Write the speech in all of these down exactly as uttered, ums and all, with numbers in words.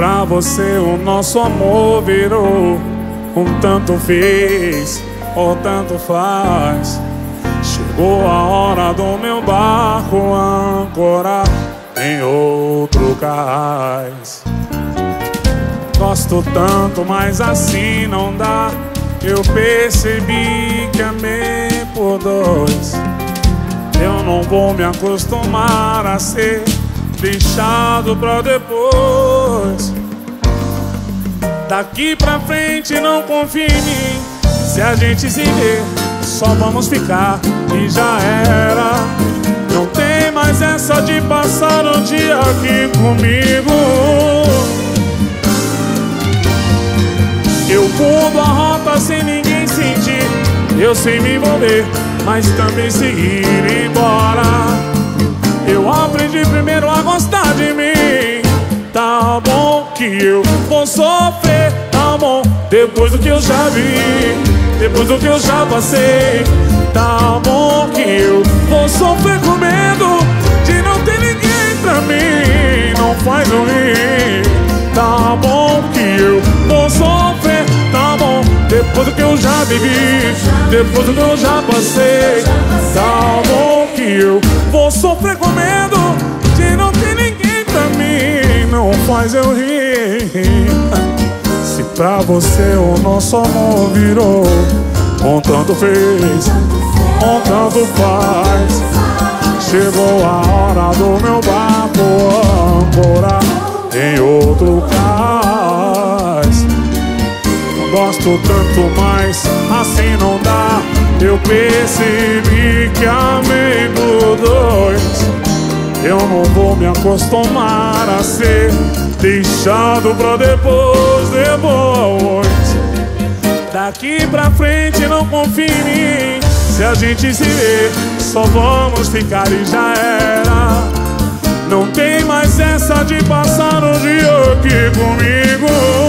pra você o nosso amor virou um tanto fez ou tanto faz. Chegou a hora do meu barco ancorar em outro cais. Gosto tanto, mas assim não dá. Eu percebi que amei por dois. Eu não vou me acostumar a ser deixado pra depois. Daqui pra frente não confie em mim. Se a gente se ver, só vamos ficar e já era. Não tem mais essa de passar um dia aqui comigo. Eu mudo a rota sem ninguém sentir. Eu sei me envolver, mas também seguir embora. Eu aprendi primeiro a gostar de mim. Tá bom que eu vou sofrer, tá bom, depois do que eu já vi, depois do que eu já passei. Tá bom que eu vou sofrer com medo de não ter ninguém pra mim. Não faz eu rir. Tá bom que eu vou sofrer, tá bom, depois do que eu já vivi, depois do que eu já passei. Tá bom que eu vou sofrer com medo de não ter ninguém pra mim. Não faz eu rir. Se pra você o nosso amor virou um tanto fez, um tanto faz. Chegou a hora do meu barco ancorar em outro cais. Gosto tanto, mas assim não dá. Eu percebi que amei por dois. Eu não vou me acostumar a ser deixado pra depois, depois. Daqui pra frente não confie em mim. Se a gente se ver, só vamos ficar e já era. Não tem mais essa de passar um dia aqui comigo.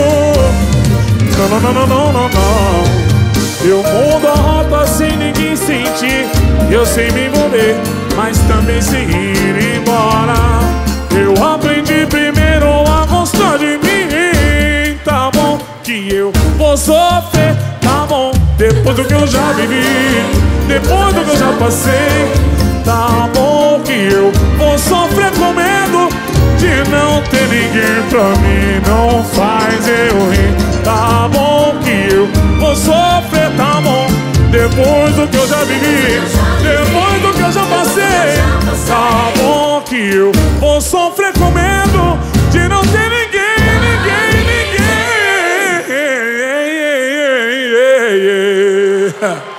Não, não, não, não, não, não, não. Eu mudo a rota sem ninguém sentir. Eu sei me envolver, mas também seguir embora. Eu aprendi primeiro a gostar de mim. Tá bom que eu vou sofrer, tá bom, depois do que eu já vivi, depois do que eu já passei. Tá bom que eu vou sofrer com medo de não ter ninguém pra mim. Não faz eu rir. Tá bom que eu vou sofrer, tá bom, depois do que eu já vivi, depois do que eu já passei. Tá bom que eu vou sofrer com medo de não ter ninguém, ninguém, ninguém.